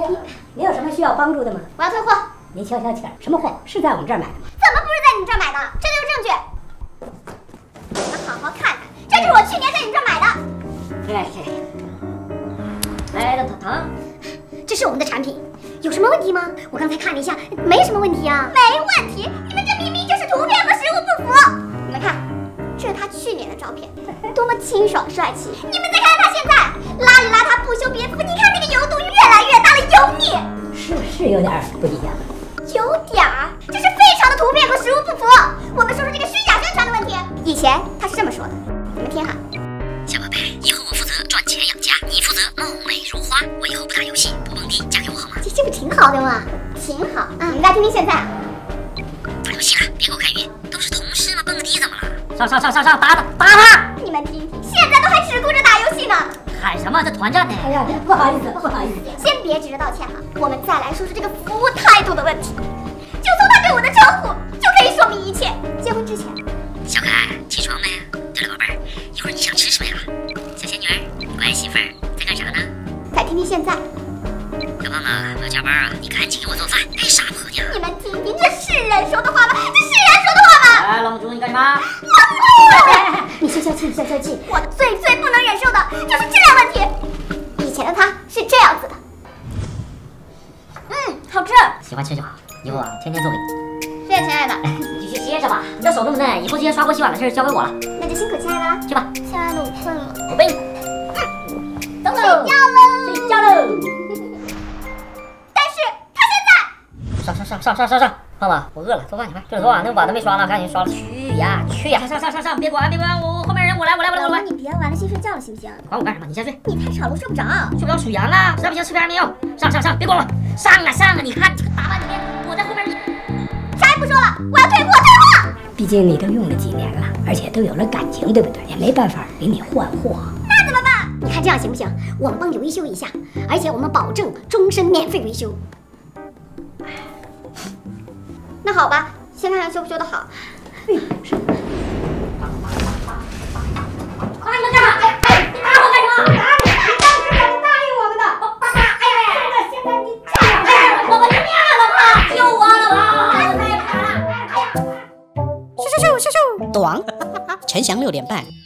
您有什么需要帮助的吗？ 我要退货。 您消消气儿，什么货？是在我们这儿买的吗？ 怎么不是在你这儿买的？这就有证据。你们好好看看，这就是我去年在你这儿买的。 来的糖， 这是我们的产品，有什么问题吗？我刚才看了一下，没什么问题啊。没问题？你们这明明就是图片和实物不符。你们看，这是他去年的照片，多么清爽帅气。你们再看看他现在，邋里邋遢，不修边幅。你看那个油度越来越大了，油腻。 是有点不一样。 有点儿，这是非常的图片和实物不符。我们说说这个虚假宣传的问题。以前他是这么说的，你们听哈。 小宝贝，以后我负责赚钱养家，你负责貌美如花。我以后不打游戏，不蹦迪，嫁给我好吗？ 这不挺好的吗？挺好。你们再听听现在。 打游戏了，别给我看鱼，都是同事嘛，蹦个迪怎么了？ 上，打他！ 你们听听，现在都还只顾着打游戏呢。 喊什么？这团战呢？哎呀，不好意思。 先别急着道歉哈，我们再来说说这个服务态度的问题。就从他对我的招呼就可以说明一切。结婚之前， 小可爱，起床没？对了，宝贝儿，一会儿你想吃什么呀？小仙女儿，乖媳妇儿，在干啥呢？ 再听听现在。 小胖子，我要加班啊，你赶紧给我做饭。哎，傻婆娘！ 你们听听，这是人说的话吗？这是人说的话吗？ 哎，老母猪，你干什么？ 你消消气。我最不能忍受的就是质量问题。以前的他是这样子的。好吃。 喜欢吃就好，以后啊，天天做给你。 谢谢亲爱的。 你去歇着吧，你这手这么嫩，以后这些刷锅洗碗的事儿交给我了。 那就辛苦亲爱的了。 去吧。 亲爱的，我困了。 我背你。 等等。睡觉喽。但是他现在。上。胖子，我饿了，做饭去快。这头啊，那碗都没刷呢，赶紧刷了。去呀！上！别管，我后面人我来。 你别玩了，先睡觉了行不行？ 管我干什么？你先睡。 你太吵了，我睡不着。 睡不着数羊啊！实在不行吃片面药。上！别管我。上啊！你看这个打扮里面，我在后面。 啥也不说了，我要退货。 毕竟你都用了几年了，而且都有了感情，对不对？也没办法给你换货。 那怎么办？你看这样行不行？我们帮你维修一下，而且我们保证终身免费维修。那好吧，先看看修不修得好。 是。你们干啥？你打我干什么？你当时可是答应我们的。现在你这样，我就灭了他，救我了吧！ 短，陈翔6点半。